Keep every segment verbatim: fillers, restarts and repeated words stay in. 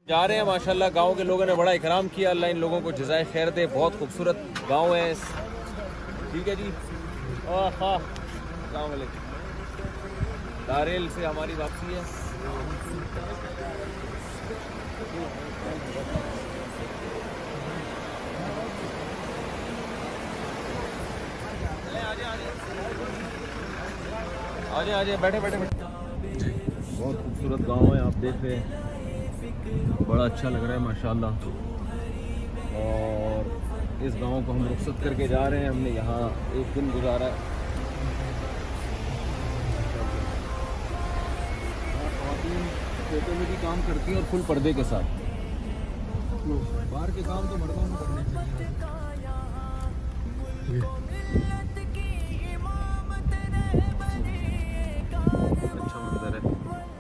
जा रहे हैं। माशाल्लाह गांव के लोगों ने बड़ा इकराम किया, अल्लाह इन लोगों को जज़ाए खैर दे। बहुत खूबसूरत गांव है। ठीक है जी। अस्सलाम वालेकुम। दारेल से हमारी वापसी है। आजे आजे बैठे बैठे बैठे। बहुत खूबसूरत गांव है, आप देख रहे हैं, बड़ा अच्छा लग रहा है माशाल्लाह। और इस गांव को हम रुखसत करके जा रहे हैं। हमने यहाँ एक दिन गुजारा है। खातून खेतों में भी काम करती हैं और फुल पर्दे के साथ। बाहर के काम तो मर्दों को करने चाहिए। अच्छा मंजर है।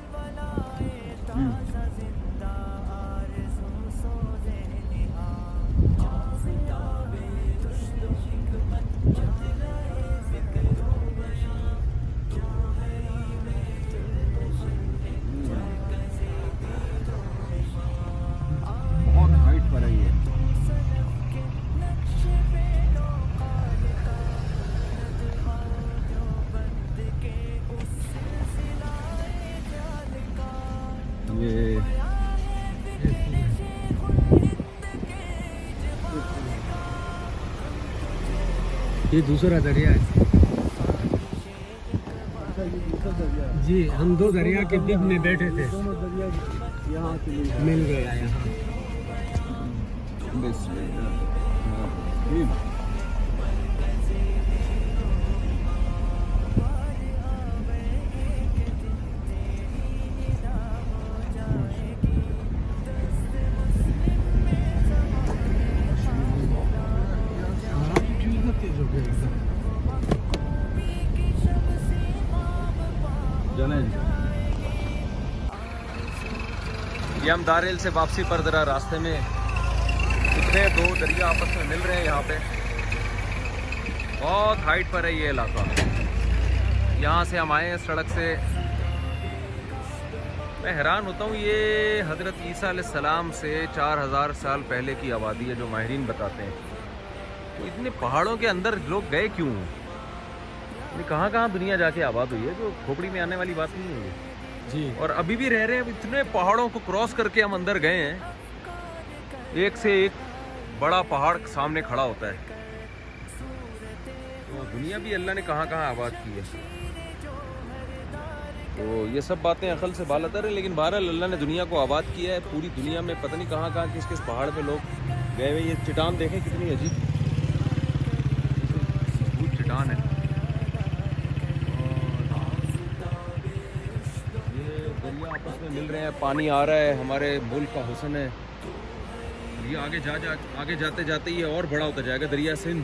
बहुत हाइट पर है ये। ये ये दूसरा दरिया है जी। हम दो दरिया के बीच में बैठे थे, यहाँ से मिल गया यहाँ। ये हम दारेल से वापसी पर जरा रास्ते में कितने दो दरिया आपस में मिल रहे हैं। यहाँ पे बहुत हाइट पर है ये इलाका। यहाँ से हम आए हैं सड़क से। मैं हैरान होता हूँ, ये हज़रत ईसा अलैहिस्सलाम से चार हज़ार साल पहले की आबादी है जो माहिरीन बताते हैं। तो इतने पहाड़ों के अंदर लोग गए क्यों? कहाँ कहाँ दुनिया जाके आबाद हुई है, जो खोपड़ी में आने वाली बात नहीं है जी। और अभी भी रह रहे हैं। इतने पहाड़ों को क्रॉस करके हम अंदर गए हैं। एक से एक बड़ा पहाड़ सामने खड़ा होता है। तो दुनिया भी अल्लाह ने कहाँ कहाँ आबाद की है। तो ये सब बातें अकल से बालतर है, लेकिन बहरहाल अल्लाह ने दुनिया को आबाद किया है। पूरी दुनिया में पता नहीं कहाँ कहाँ किस किस पहाड़ पे लोग गए हुए। ये चट्टान देखें कितनी अजीब चट्टान है। आपस में मिल रहे हैं, पानी आ रहा है, हमारे मुल्क का हुस्न है। ये आगे जा जा आगे जाते जाते ये और बड़ा होता जाएगा, दरिया सिंध।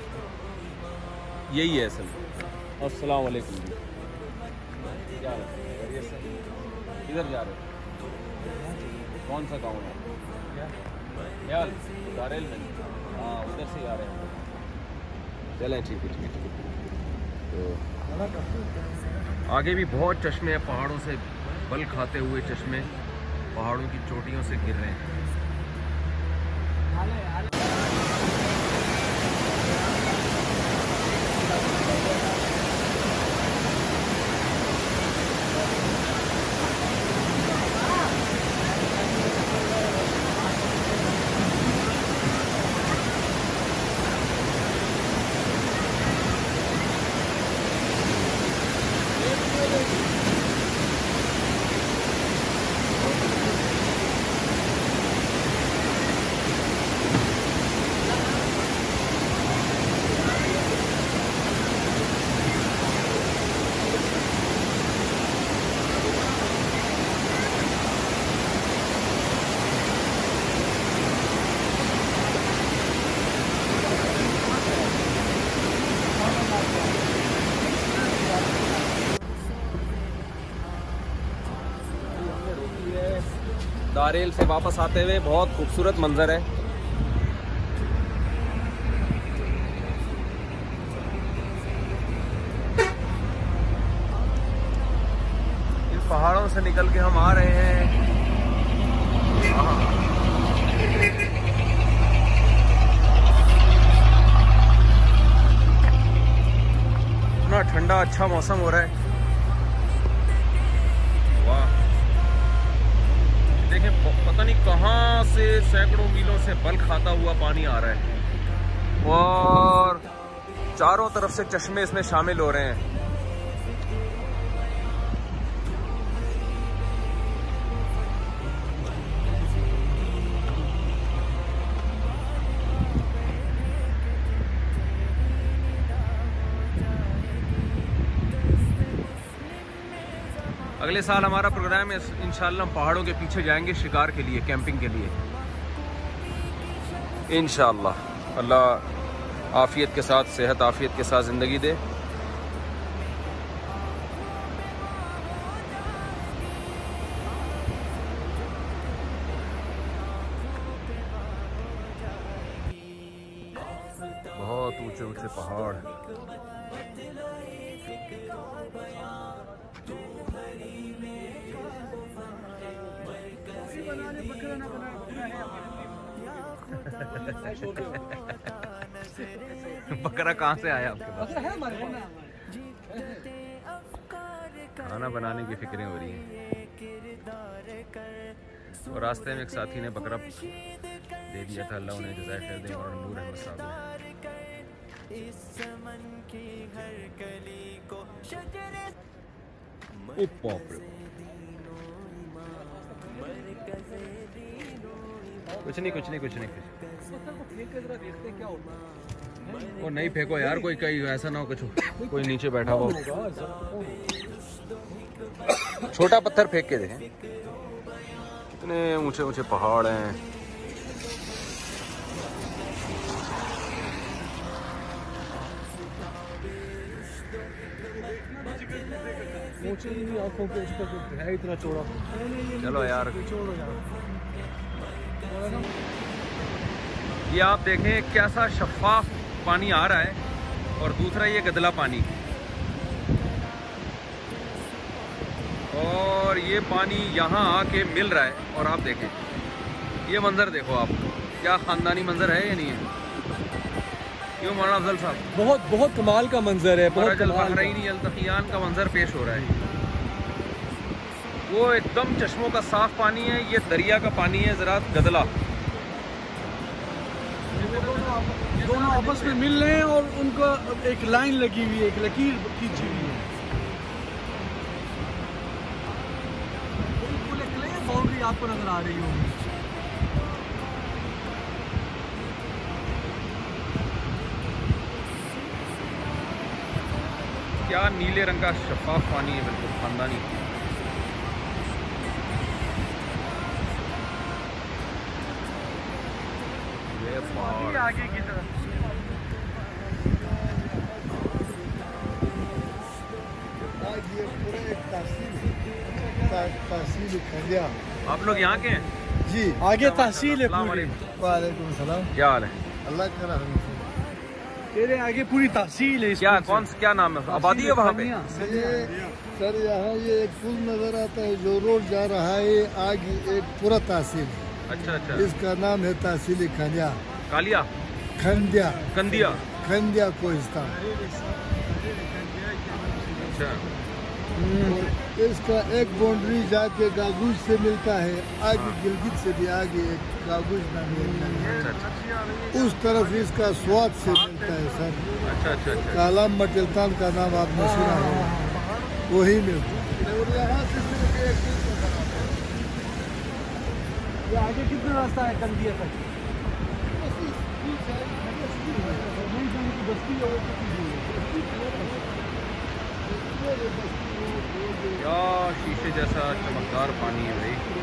यही है असल। अस्सलाम वालेकुम। क्या दरिया सिंध किधर जा रहे हो? कौन सा गाँव है? क्या दारेल में? हाँ, उधर से आ रहे हैं। चलें, ठीक है ठीक है। तो आगे भी बहुत चश्मे हैं, पहाड़ों से बल खाते हुए चश्मे पहाड़ों की चोटियों से गिर रहे हैं। दारेल से वापस आते हुए बहुत खूबसूरत मंजर है। इन पहाड़ों से निकल के हम आ रहे हैं अच्छा मौसम हो रहा है। वाह, देखें पता नहीं कहाँ से सैकड़ों मीलों से बल खाता हुआ पानी आ रहा है और चारों तरफ से चश्मे इसमें शामिल हो रहे हैं। अगले साल हमारा प्रोग्राम है, इंशाल्लाह हम पहाड़ों के पीछे जाएंगे शिकार के लिए, कैंपिंग के लिए इंशाल्लाह। अल्लाह आफियत के साथ, सेहत आफियत के साथ ज़िंदगी दे। बहुत ऊंचे ऊंचे पहाड़, बकरा कहाँ से आया आपके पास? खाना बनाने की फिक्रें हो रही हैं। और रास्ते में एक साथी ने बकरा दे दिया था, अल्लाह उन्हें जज़ाए खैर दे और नूर अहमद साहब ने। ओ बाप रे, कुछ नहीं कुछ नहीं कुछ नहीं वो नहीं फेंको यार, कोई कहीं ऐसा ना हो कुछ कोई नीचे बैठा हो। छोटा पत्थर फेंक के देखें, कितने ऊंचे ऊंचे पहाड़ हैं। आंखों के उसका है इतना चौड़ा। चलो यार, ये आप देखें कैसा शफाफ पानी आ रहा है, और दूसरा ये गदला पानी, और ये पानी यहाँ आके मिल रहा है। और आप देखें ये मंजर, देखो आप, क्या ख़ानदानी मंजर है या नहीं है? क्यों मौलाना अफजल साहब? बहुत बहुत कमाल का मंजर है, बहुत बहरैनी अल्तखियान का मंजर पेश हो रहा है। वो एकदम चश्मों का साफ पानी है, ये दरिया का पानी है ज़रा गदला। दोनों आपस में मिल रहे हैं और उनका एक लाइन लगी हुई है, एक लकीर खींची हुई है। बाउंड्री आपको नजर आ रही होगी। क्या नीले रंग का शफाफ पानी है, बिल्कुल खानदानी। ये पहाड़ आगे की तरफ ये पूरा एक तहसील है, तहसील खंडिया। आप लोग यहाँ के हैं? जी, आगे तहसील है अस्सलाम पूरी। वालेकुम। वालेकुम सलाम। क्या हाल है? अल्लाह का रहम से। तेरे आगे पूरी तहसील है। क्या कौन क्या नाम है? आबादी है वहाँ पे? ये सर यहाँ ये एक पुल नजर आता है, जो रोड जा रहा है आगे एक पूरा तहसील है। अच्छा अच्छा। इसका नाम है तहसील खंडिया। कालिया, खंडिया, कंदिया। खंडिया कोहिस्तान। अच्छा, और इसका एक बाउंड्री जाके गागुज से मिलता है, आगे गिलगित से भी आगे एक गागुज नाम है। अच्छा अच्छा उस तरफ इसका स्वाद से मिलता है सर। अच्छा अच्छा अच्छा। कालाम मटिलतान का नाम आपने सुना है, वही मिलता है। और यहाँ से सिर्फ एक ये आगे कितना रास्ता है कंदिया तक? क्या शीशे जैसा चमकदार पानी है भाई।